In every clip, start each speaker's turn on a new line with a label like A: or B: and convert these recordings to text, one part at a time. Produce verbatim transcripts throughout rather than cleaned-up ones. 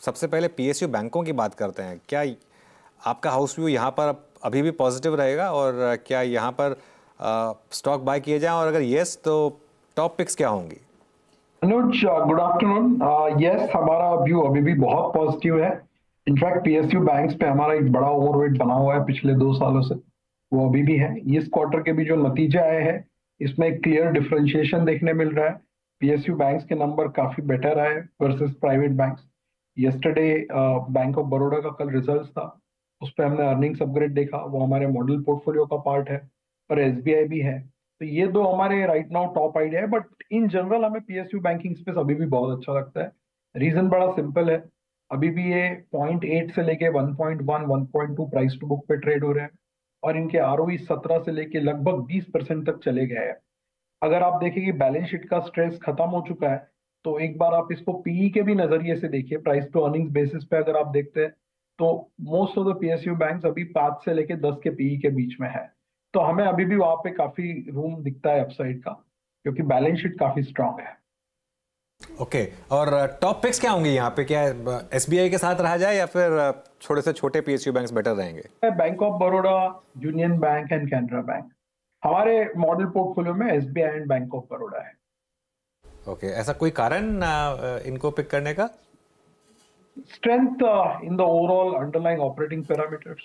A: सबसे पहले पीएसयू बैंकों की बात करते हैं। क्या आपका हाउस व्यू यहाँ पर अभी भी पॉजिटिव रहेगा और क्या यहाँ पर स्टॉक बाय किए जाएं, और अगर येस तो टॉप पिक्स क्या होंगी?
B: Anuj, good afternoon. यस, हमारा व्यू अभी भी बहुत पॉजिटिव है। इनफैक्ट पीएसयू बैंक्स पे हमारा एक बड़ा ओवरवेट बना हुआ है पिछले दो सालों से, वो अभी भी है। इस क्वार्टर के भी जो नतीजे आए हैं इसमें एक क्लियर डिफरेंशिएशन देखने मिल रहा है। पीएसयू बैंक्स के नंबर काफी बेटर आए versus private banks. Yesterday Bank of Baroda का कल रिजल्ट था, उस पर हमने अर्निंग्स अपग्रेड देखा, वो हमारे मॉडल पोर्टफोलियो का पार्ट है, और एसबीआई भी है। तो ये दो हमारे राइट नाउ टॉप आइडिया है। बट इन जनरल हमें पीएसयू बैंकिंग स्पेस अभी भी बहुत अच्छा लगता है। रीजन बड़ा सिंपल है, अभी भी ये पॉइंट एट से लेके one point one, one point two price to book पे ट्रेड हो रहे हैं, और इनके आरओई सत्रह से लेके लगभग बीस परसेंट तक चले गए हैं। अगर आप देखें कि बैलेंस शीट का स्ट्रेस खत्म हो चुका है, तो एक बार आप इसको पीई के भी नजरिए से देखिए, प्राइस टू अर्निंग्स बेसिस पे अगर आप देखते हैं तो most of the PSU banks अभी पांच से लेके दस के पीई के बीच में है। तो हमें अभी भी वहां पे काफी रूम दिखता है अपसाइड का, क्योंकि बैलेंस शीट काफी स्ट्रांग है।
A: Okay okay. और टॉप पिक्स क्या होंगे यहाँ पे? क्या एसबीआई के साथ रहा जाए या फिर छोटे से छोटे पीएसयू बैंक्स बेटर रहेंगे?
B: Bank of Baroda, Union Bank and Canara Bank हमारे मॉडल पोर्टफोलियो में SBI and Bank of Baroda है।
A: Okay okay. ऐसा कोई कारण इनको पिक करने का?
B: Strength in the overall underlying operating parameters.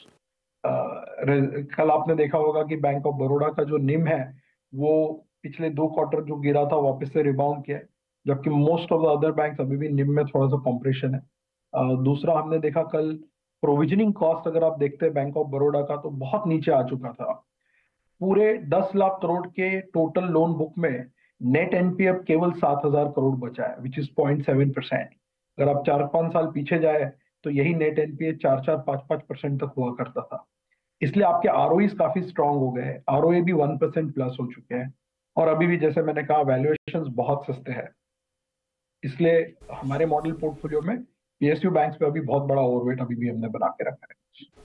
B: कल आपने देखा होगा कि बैंक ऑफ बड़ौदा का जो निम है वो पिछले दो क्वार्टर जो गिरा था वापस से रिबाउंड किया है, जबकि most of the other banks अभी भी निम में थोड़ा सा कॉम्प्रेशन है। uh, दूसरा हमने देखा कल प्रोविजनिंग कॉस्ट, अगर आप देखते हैं बैंक ऑफ बड़ौदा का, तो बहुत नीचे आ चुका था। पूरे दस लाख करोड़ के टोटल लोन बुक में नेट एनपीए केवल सात हजार करोड़ बचा है, which is point seven percent. अगर आप चार पांच साल पीछे जाए तो यही नेट एनपीए चार चार पांच पांच परसेंट तक हुआ करता था। इसलिए आपके आरओईज काफी स्ट्रांग हो गए हैं, आरओए भी वन परसेंट प्लस हो चुके हैं, और अभी भी जैसे मैंने कहा वैल्यूएशंस बहुत सस्ते हैं। इसलिए हमारे मॉडल पोर्टफोलियो में पीएसयू बैंक्स पे अभी बहुत बड़ा ओवरवेट अभी भी हमने बना के रखा है।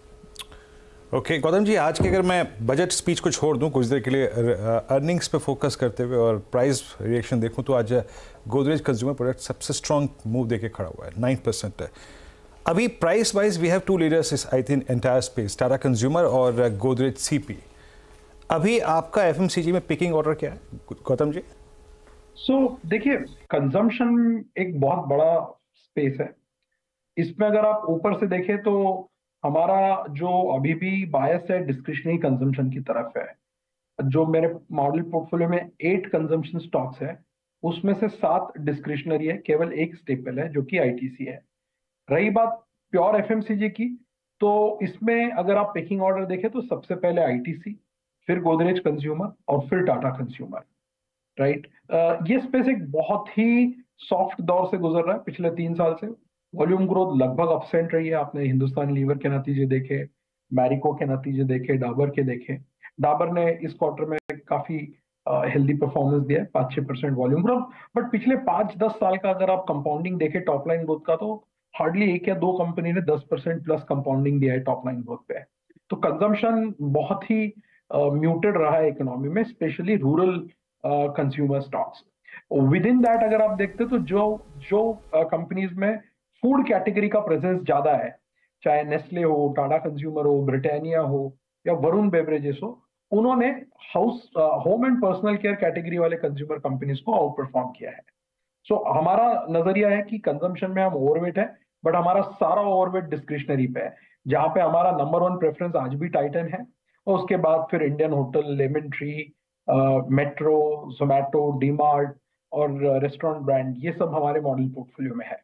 C: ओके okay, गौतम जी, आज के अगर मैं बजट स्पीच को छोड़ दूं कुछ देर के लिए, अर्निंग्स पे फोकस करते हुए और प्राइस रिएक्शन देखूं, तो आज गोदरेज कंज्यूमर प्रोडक्ट सबसे स्ट्रॉन्ग मूव देके खड़ा हुआ है, नाइन परसेंट है। अभी price wise we have two leaders इस I think entire space, Tata consumer और गोदरेज सीपी। अभी आपका एफएमसीजी में पिकिंग ऑर्डर क्या है गौतम जी?
B: सो so, देखिए, कंजम्पशन एक बहुत बड़ा स्पेस है। इसमें अगर आप ऊपर से देखें तो हमारा जो अभी भी बायस है डिस्क्रिशनरी कंजम्पशन की तरफ है। जो मेरे मॉडल पोर्टफोलियो में एट कंजम्पशन स्टॉक्स है, उसमें से सात डिस्क्रिशनरी है, केवल एक स्टेपल है जो कि आईटीसी है। रही बात प्योर एफएमसीजी की, तो इसमें अगर आप पिकिंग ऑर्डर देखें तो सबसे पहले आईटीसी, फिर गोदरेज कंज्यूमर और फिर टाटा कंज्यूमर, राइट। ये स्पेस एक बहुत ही सॉफ्ट दौर से गुजर रहा है पिछले तीन साल से। वॉल्यूम ग्रोथ लगभग अपसेंट रही है। आपने हिंदुस्तान लीवर के नतीजे देखे, मैरिको के नतीजे देखे, डाबर के देखे। डाबर ने इस क्वार्टर में काफी हेल्दी परफॉर्मेंस दिया है, पांच छह परसेंट वॉल्यूम ग्रोथ। बट पिछले पांच दस साल का अगर आप कंपाउंडिंग देखें टॉप लाइन ग्रोथ का, तो हार्डली एक या दो कंपनी ने दस परसेंट प्लस कंपाउंडिंग दिया है टॉप लाइन ग्रोथ पे। तो कंजम्पशन बहुत ही म्यूटेड रहा है इकोनॉमी में, specially rural consumer stocks. Within that अगर आप देखते तो जो जो कंपनीज में फूड कैटेगरी का प्रेजेंस ज्यादा है, चाहे नेस्ले हो, टाटा कंज्यूमर हो, ब्रिटानिया हो या वरुण बेवरेजेस हो, उन्होंने house home and personal care category वाले कंज्यूमर कंपनीज को आउट परफॉर्म किया है। सो so, हमारा नजरिया है कि कंजम्पशन में हम ओवरवेट है, बट हमारा सारा ओवरवेट डिस्क्रिशनरी पे है, जहां पे हमारा नंबर वन प्रेफरेंस आज भी टाइटन है, और उसके बाद फिर Indian Hotel, Lemon Tree, Metro, Zomato, DMart और रेस्टोरेंट ब्रांड, ये सब हमारे मॉडल पोर्टफोलियो में है।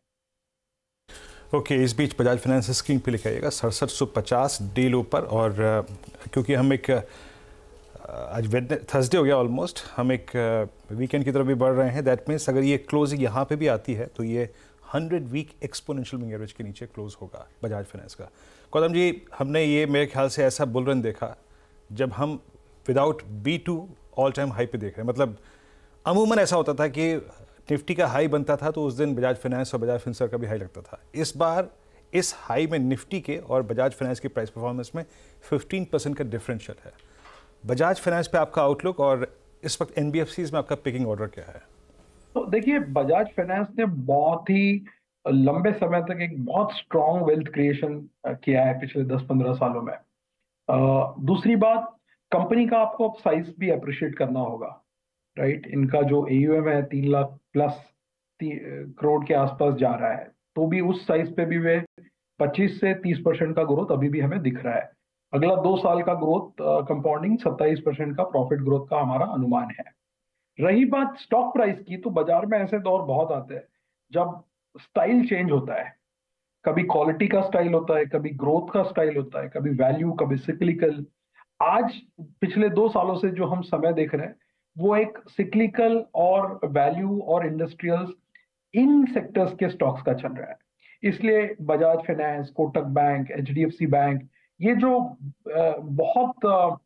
C: ओके okay, इस बीच बजाज फाइनेंस स्क्रीन पे लिखा जाएगा सड़सठ सौ पचास डील ऊपर, और क्योंकि हम एक आज थर्सडे हो गया ऑलमोस्ट, हम एक वीकेंड की तरफ भी बढ़ रहे हैं। दैट मीन्स अगर ये क्लोजिंग यहाँ पे भी आती है तो ये hundred week exponential moving average के नीचे क्लोज होगा बजाज फाइनेंस का। गौतम जी, हमने ये मेरे ख्याल से ऐसा बुल रन देखा जब हम without B two all time high पे देख रहे हैं। मतलब अमूमन ऐसा होता था कि निफ्टी का हाई बनता था तो उस दिन बजाज फाइनेंस और बजाज फिनसर्व का भी हाई लगता था। इस बार इस हाई में निफ्टी के और बजाज फाइनेंस के प्राइस परफॉर्मेंस में पंद्रह परसेंट का डिफरेंशियल है। बजाज फाइनेंस पे आपका आउटलुक और इस वक्त एनबीएफसीज में आपका पिकिंग ऑर्डर क्या है?
B: तो देखिए, बजाज फाइनेंस ने बहुत ही लंबे समय तक एक बहुत स्ट्रॉन्ग वेल्थ क्रिएशन किया है पिछले दस पंद्रह सालों में। uh, दूसरी बात, कंपनी का आपको अब साइज भी अप्रिशिएट करना होगा, राइट। इनका जो एयूएम है तीन लाख प्लस करोड़ के आसपास जा रहा है, तो भी उस साइज पे भी वे पच्चीस से तीस परसेंट का ग्रोथ अभी भी हमें दिख रहा है। अगला दो साल का ग्रोथ कंपाउंडिंग सत्ताईस परसेंट का प्रॉफिट ग्रोथ का हमारा अनुमान है। रही बात स्टॉक प्राइस की, तो बाजार में ऐसे दौर बहुत आते हैं जब स्टाइल चेंज होता है। कभी क्वालिटी का स्टाइल होता है, कभी ग्रोथ का स्टाइल होता है, कभी वैल्यू, कभी सिक्लिकल। आज पिछले दो सालों से जो हम समय देख रहे हैं वो एक सिक्लिकल और वैल्यू और इंडस्ट्रियल्स इन सेक्टर्स के स्टॉक्स का चल रहा है। इसलिए Bajaj Finance, Kotak Bank, HDFC Bank, ये जो बहुत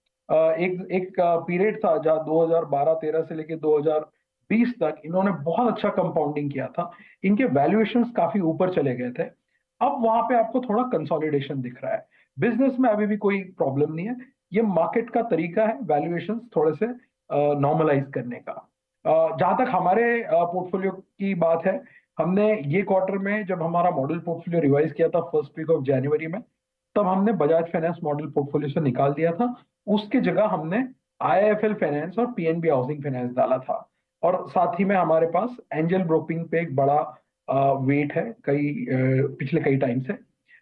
B: एक एक पीरियड था जहाँ दो हज़ार बारह तेरह से लेके दो हज़ार बीस तक इन्होंने बहुत अच्छा कंपाउंडिंग किया था, इनके वैल्यूएशंस काफी ऊपर चले गए थे। अब वहां पे आपको थोड़ा कंसोलिडेशन दिख रहा है। बिजनेस में अभी भी कोई प्रॉब्लम नहीं है, ये मार्केट का तरीका है वैल्यूएशंस थोड़े से नॉर्मलाइज करने का। जहां तक हमारे पोर्टफोलियो की बात है, हमने ये क्वार्टर में जब हमारा मॉडल पोर्टफोलियो रिवाइज किया था फर्स्ट वीक ऑफ जनवरी में, तब हमने बजाज फाइनेंस मॉडल पोर्टफोलियो से निकाल दिया था। उसके जगह हमने आईआईएफएल फाइनेंस और पीएनबी हाउसिंग फाइनेंस डाला था, और साथ ही में हमारे पास एंजल ब्रोकिंग पे एक बड़ा वेट है कई पिछले कई टाइम से।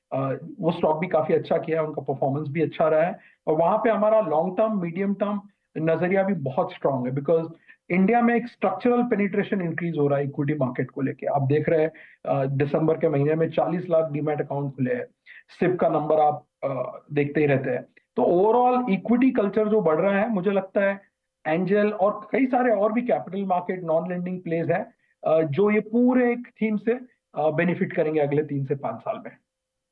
B: वो स्टॉक भी काफी अच्छा किया है, उनका परफॉर्मेंस भी अच्छा रहा है, और वहां पे हमारा लॉन्ग टर्म मीडियम टर्म नजरिया भी बहुत स्ट्रांग है। बिकॉज इंडिया में एक स्ट्रक्चरल पेनिट्रेशन इंक्रीज हो रहा है इक्विटी मार्केट को लेके। आप देख रहे हैं दिसंबर के महीने में चालीस लाख डीमैट अकाउंट खुले हैं, सिप का नंबर आप आ, देखते ही रहते हैं। तो ओवरऑल इक्विटी कल्चर जो बढ़ रहा है, मुझे लगता है एंजल और कई सारे और भी capital market non lending place है जो ये पूरे एक थीम से बेनिफिट करेंगे अगले तीन से पांच साल में।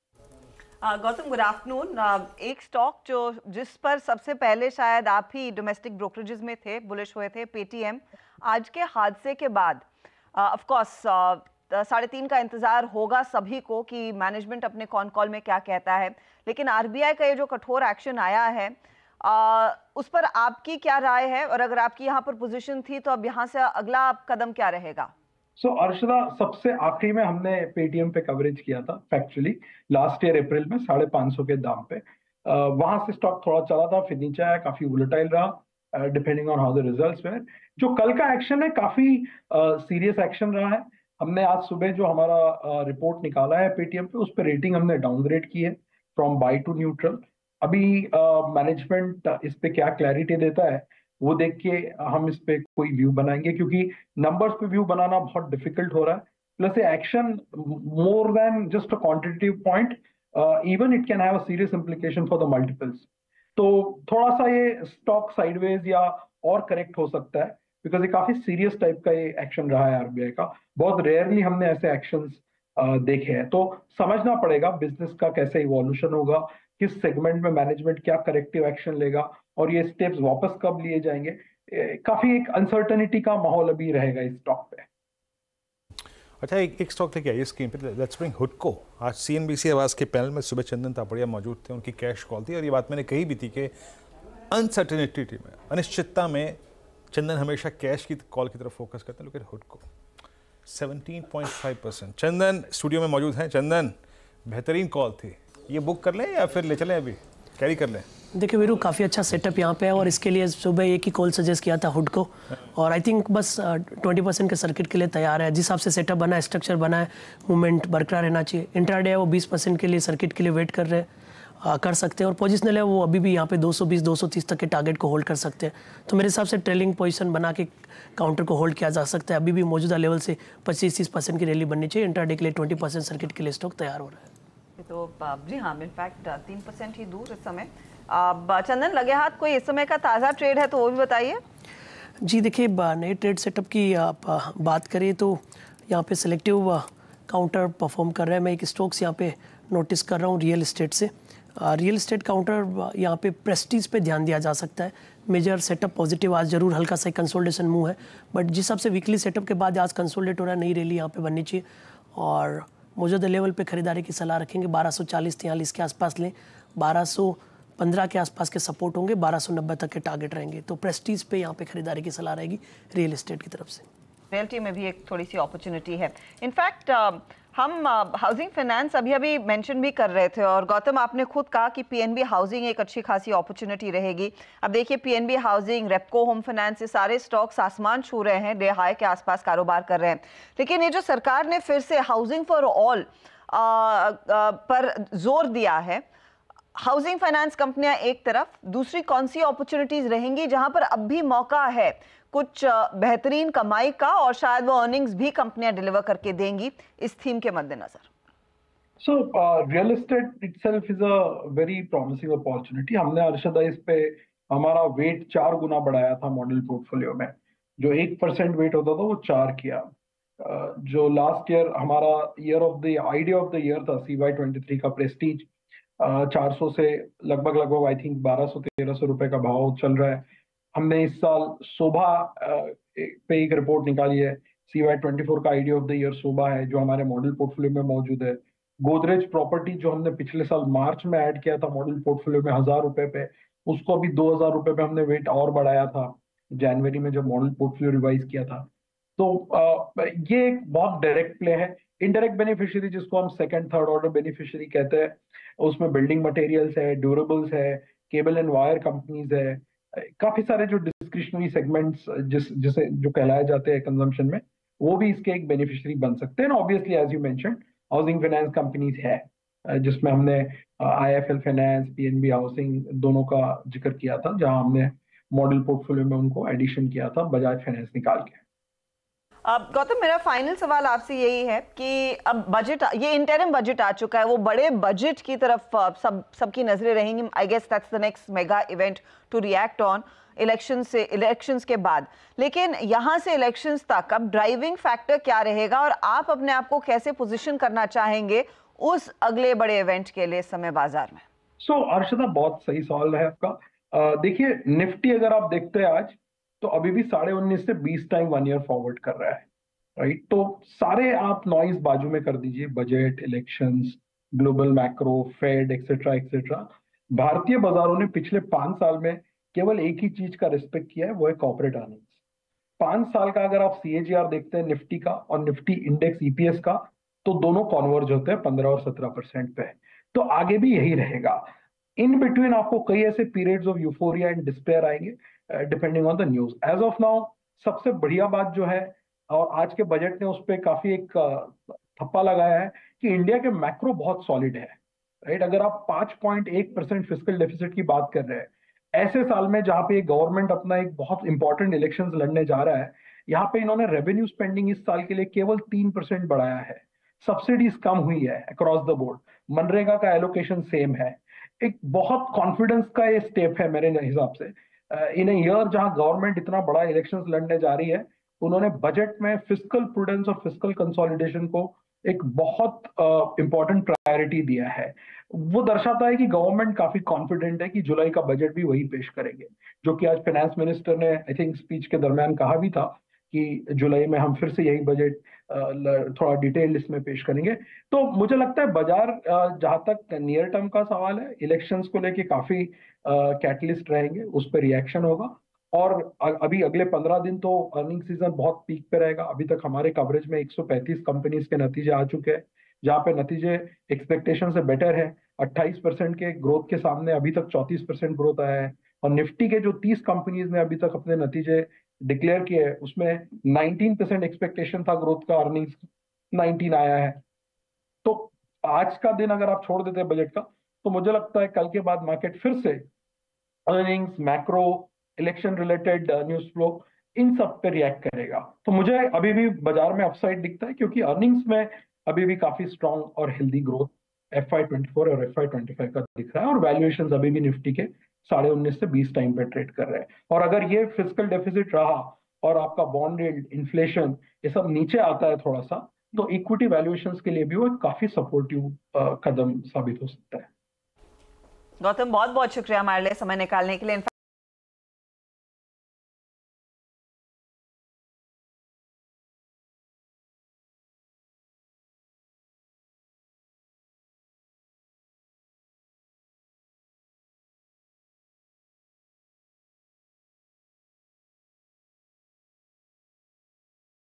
D: Gautam, good afternoon. एक स्टॉक जो जिस पर सबसे पहले शायद आप ही डोमेस्टिक ब्रोकरेजेस में थे, बुलिश हुए थे, पेटीएम, आज के हादसे के बाद ऑफ कोर्स साढ़े तीन का इंतजार होगा सभी को कि मैनेजमेंट अपने कॉन कॉल में क्या कहता है, लेकिन आरबीआई का ये जो कठोर एक्शन आया है आ, उस पर आपकी क्या राय है, और अगर आपकी यहाँ पर पोजीशन थी तो अब यहाँ से अगला कदम क्या रहेगा?
B: सो so, अर्शदा, सबसे आखिरी में हमने पेटीएम पे कवरेज किया था फैक्चुअली लास्ट ईयर अप्रैल में साढ़े पांच सौ के दाम पे। वहां से स्टॉक थोड़ा चला था, फिर नीचे आया, काफी वोलेटाइल रहा depending on how the results were. जो कल का एक्शन है काफी सीरियस एक्शन रहा है। हमने आज सुबह जो हमारा रिपोर्ट निकाला है पेटीएम पे, उस पर रेटिंग हमने डाउनग्रेड की है फ्रॉम बाई टू न्यूट्रल। अभी मैनेजमेंट uh, इस पे क्या क्लैरिटी देता है वो देख के हम इस पे कोई व्यू बनाएंगे, क्योंकि नंबर्स पे व्यू बनाना बहुत डिफिकल्ट हो रहा है। प्लस ये action more than just a quantitative point, even it can have a serious implication for the multiples. तो थोड़ा सा ये स्टॉक साइडवेज या और करेक्ट हो सकता है, बिकॉज ये काफी सीरियस टाइप का ये एक्शन रहा है आरबीआई का। बहुत रेयरली हमने ऐसे एक्शंस uh, देखे हैं। तो समझना पड़ेगा बिजनेस का कैसे इवोल्यूशन होगा, किस सेगमेंट में मैनेजमेंट क्या करेक्टिव एक्शन लेगा, और ये स्टेप्स वापस कब लिए जाएंगे। काफी एक अनसर्टेनिटी का माहौल अभी रहेगा इस स्टॉक पे।
C: अच्छा, एक एक स्टॉक लेके आइए स्क्रीन पे, लेट्स ब्रिंग हुडको। आज सीएनबीसी आवाज के पैनल में सुबह चंदन तापड़िया मौजूद थे, उनकी कैश कॉल थी, और ये बात मैंने कही भी थी कि अनसर्टेनिटी में, अनिश्चितता में चंदन हमेशा कैश की कॉल की तरफ फोकस करते हैं। लेकिन हुडको सत्रह पॉइंट पाँच परसेंट। चंदन स्टूडियो में मौजूद हैं। चंदन, बेहतरीन कॉल थी, ये बुक कर लें या फिर ले चलें, अभी कैरी कर लें?
E: देखिए वीरू, काफ़ी अच्छा सेटअप यहाँ पे है, और इसके लिए सुबह एक ही कॉल सजेस्ट किया था हुडको, और आई थिंक बस ट्वेंटी परसेंट के सर्किट के लिए तैयार है। जिस हिसाब से सेटअप बना है, स्ट्रक्चर बना है, मूवमेंट बरकरार रहना चाहिए। इंट्राडे है वो बीस परसेंट के लिए सर्किट के लिए वेट कर रहे हैं, आ, कर सकते हैं, और पोजिशनल है वो अभी भी यहाँ पे दो सौ बीस दो सौ तीस तक के टारगेट को होल्ड कर सकते हैं। तो मेरे हिसाब से ट्रेलिंग पोजीशन बना के काउंटर को होल्ड किया जा सकता है। अभी भी मौजूदा लेवल से पच्चीस तीस परसेंट की रैली बननी चाहिए। इंट्राडे के लिए ट्वेंटी परसेंट सर्किट के लिए स्टॉक तैयार हो रहा है।
D: तो जी हाँ, इनफैक्ट तीन परसेंट ही दूर इस समय। अब चंदन, लगे हाथ कोई इस समय का ताज़ा ट्रेड है तो वो भी बताइए।
E: जी देखिए, नए ट्रेड सेटअप की आप बात करें तो यहाँ पे सिलेक्टिव काउंटर परफॉर्म कर रहा है। मैं एक स्टॉक्स यहाँ पे नोटिस कर रहा हूँ रियल इस्टेट से। रियल इस्टेट काउंटर यहाँ पे प्रेस्टीज पे ध्यान दिया जा सकता है। मेजर सेटअप पॉजिटिव, आज जरूर हल्का सा कंसोलिडेशन मूव है, बट जिस हिसाब से वीकली सेटअप के बाद आज कंसोलिडेट हो रहा है, नई रैली यहाँ पे बननी चाहिए, और मौजूदा लेवल पे खरीदारी की सलाह रखेंगे। बारह सौ चालीस तियालीस के आसपास लें, बारह सौ पंद्रह के आसपास के सपोर्ट होंगे, बारह सौ नब्बे तक के टारगेट रहेंगे। तो प्रेस्टीज पे यहाँ पे खरीदारी की सलाह रहेगी रियल एस्टेट की तरफ से।
D: रियल्टी में भी एक थोड़ी सी अपॉर्चुनिटी है। इनफैक्ट हम हाउसिंग फाइनेंस अभी अभी मेंशन भी कर रहे थे और गौतम आपने खुद कहा कि पीएनबी हाउसिंग एक अच्छी खासी अपॉर्चुनिटी रहेगी। अब देखिए PNB housing, Repco home finance, ये सारे स्टॉक्स आसमान छू रहे हैं, डे हाई के आसपास कारोबार कर रहे हैं। लेकिन ये जो सरकार ने फिर से हाउसिंग फॉर ऑल पर जोर दिया है, हाउसिंग फाइनेंस कंपनियां एक तरफ, दूसरी कौन सी अपॉर्चुनिटीज रहेंगी जहां पर अब भी मौका है कुछ बेहतरीन कमाई का और शायद वो अर्निंग्स भी कंपनियां डिलीवर करके देंगी इस थीम के मद्देनजर?
B: So real estate itself is a very promising opportunity. हमने अर्शदा इस पे हमारा वेट चार गुना बढ़ाया था मॉडल पोर्टफोलियो में। जो एक परसेंट वेट होता था वो चार किया। uh, जो लास्ट ईयर हमारा year of the idea of the year था सी वाई ट्वेंटी थ्री का प्रेस्टीज, चार सौ से लगभग लगभग आई थिंक बारह सौ तेरह सौ रुपए का भाव चल रहा है। हमने इस साल शोभा पे एक रिपोर्ट निकाली है, सी वाई ट्वेंटी फोर का idea of the year Sobha है जो हमारे मॉडल पोर्टफोलियो में मौजूद है। गोदरेज प्रॉपर्टी जो हमने पिछले साल मार्च में ऐड किया था मॉडल पोर्टफोलियो में हजार रुपए पे, उसको अभी दो हजार रुपए पे हमने वेट और बढ़ाया था जनवरी में जब मॉडल पोर्टफोलियो रिवाइज किया था। तो आ, ये एक बहुत डायरेक्ट प्ले है। इनडायरेक्ट बेनिफिशियरी जिसको हम सेकंड थर्ड ऑर्डर बेनिफिशियरी कहते हैं, उसमें बिल्डिंग मटेरियल्स है, ड्यूरेबल्स है, केबल एंड वायर कंपनीज है, काफी सारे जो डिस्क्रिशनरी सेगमेंट्स जिस जिसे जो कहलाए जाते हैं कंजम्पशन में, वो भी इसके एक बेनिफिशियरी बन सकते हैं। Obviously as you mention housing finance companies है जिसमें हमने आईएफएल फाइनेंस, पीएनबी हाउसिंग दोनों का जिक्र किया था, जहां हमने मॉडल पोर्टफोलियो में उनको एडिशन किया था बजाज फाइनेंस निकाल के।
D: अब गौतम मेरा फाइनल सवाल आपसे यही है कि अब बजट, ये इंटरिम बजट आ चुका है, वो बड़े बजट की तरफ सब सबकी नजरें रहेंगी। I guess that's the next mega event to react on election से इलेक्शंस के बाद। लेकिन यहाँ से इलेक्शंस तक अब ड्राइविंग फैक्टर क्या रहेगा और आप अपने आप को कैसे पोजीशन करना चाहेंगे उस अगले बड़े इवेंट के लिए समय बाजार में?
B: सो so, अर्शदा बहुत सही सवाल है आपका। देखिए निफ्टी अगर आप देखते हैं आज तो अभी भी साढ़े उन्नीस से बीस टाइम वन ईयर फॉरवर्ड कर रहा है, राइट। तो सारे आप नॉइज बाजू में कर दीजिए, budget, elections, global macro, fed etcetera etcetera. भारतीय बाजारों ने पिछले पांच साल में केवल एक ही चीज का रिस्पेक्ट किया है, वो है कॉर्पोरेट अर्निंग्स। पांच साल का अगर आप सीएजीआर देखते हैं निफ्टी का और निफ्टी इंडेक्स ईपीएस का, तो दोनों कॉन्वर्ज होते हैं पंद्रह और सत्रह परसेंट पे। तो आगे भी यही रहेगा। इन बिटवीन आपको कई ऐसे periods of euphoria and despair आएंगे depending on the news. As of now सबसे बढ़िया बात जो है, और आज के बजट ने उस पर काफी एक थप्पा लगाया है, कि इंडिया के मैक्रो बहुत सॉलिड है, राइट। अगर आप पांच पॉइंट एक परसेंट फिस्कल डेफिसिट की बात कर रहे हैं ऐसे साल में जहां पे गवर्नमेंट अपना एक बहुत इंपॉर्टेंट इलेक्शंस लड़ने जा रहा है, यहाँ पे इन्होंने रेवेन्यू स्पेंडिंग इस साल के लिए केवल तीन परसेंट बढ़ाया है। सब्सिडीज कम हुई है अक्रॉस द बोर्ड, मनरेगा का एलोकेशन सेम है। एक बहुत कॉन्फिडेंस का ये स्टेप है मेरे हिसाब से। इन ईयर जहां गवर्नमेंट इतना बड़ा इलेक्शंस लड़ने जा रही है, उन्होंने बजट में फिस्कल प्रूडेंस और फिस्कल कंसोलिडेशन को एक बहुत इंपॉर्टेंट प्रायोरिटी दिया है। वो दर्शाता है कि गवर्नमेंट काफी कॉन्फिडेंट है कि जुलाई का बजट भी वही पेश करेंगे, जो कि आज फाइनेंस मिनिस्टर ने आई थिंक स्पीच के दरमियान कहा भी था कि जुलाई में हम फिर से यही बजट थोड़ा डिटेल इसमें पेश करेंगे। तो मुझे लगता है बाजार जहां तक नियर टर्म का सवाल है, इलेक्शंस को लेके काफी कैटलिस्ट रहेंगे, उस पर रिएक्शन होगा। और अभी अगले पंद्रह दिन तो अर्निंग सीजन बहुत पीक पे रहेगा। अभी तक हमारे कवरेज में एक सौ पैंतीस कंपनीज के नतीजे आ चुके हैं, जहां पे नतीजे एक्सपेक्टेशन से बेटर है। अट्ठाईस परसेंट के ग्रोथ के सामने अभी तक चौंतीस परसेंट ग्रोथ आया है। और निफ्टी के जो तीस कंपनीज ने अभी तक अपने नतीजे डिक्लेयर किए हैं, उसमें नाइनटीन परसेंट एक्सपेक्टेशन था ग्रोथ का, अर्निंग्स नाइनटीन आया है। तो आज का दिन अगर आप छोड़ देते हैं बजट का, तो मुझे लगता है कल के बाद मार्केट फिर से earnings, macro, election related news flow, इन सब पे रिएक्ट करेगा। तो मुझे अभी भी बाजार में अपसाइड दिखता है, क्योंकि अर्निंग्स में अभी भी काफी स्ट्रॉन्ग और healthy growth F Y twenty four और एफ आई ट्वेंटी फाइव का दिख रहा है। और वैल्यूएशंस अभी भी निफ्टी के साढ़े उन्नीस से बीस टाइम पे ट्रेड कर रहे हैं। और अगर ये फिस्कल डेफिसिट रहा और आपका बॉन्ड यील्ड, इन्फ्लेशन, ये सब नीचे आता है थोड़ा सा, तो इक्विटी वैल्यूएशंस के लिए भी वो एक काफी सपोर्टिव कदम साबित हो सकता है।
D: गौतम बहुत बहुत शुक्रिया हमारे लिए समय निकालने के लिए।